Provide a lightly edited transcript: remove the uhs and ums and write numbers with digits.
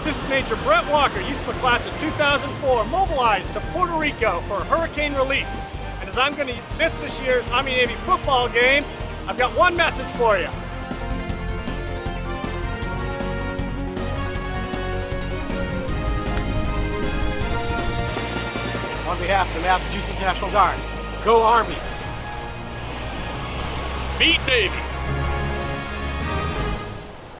This is Major Brett Walker, USMA class of 2004, mobilized to Puerto Rico for hurricane relief. And as I'm going to miss this year's Army-Navy football game, I've got one message for you. On behalf of the Massachusetts National Guard, go Army! Meet Navy.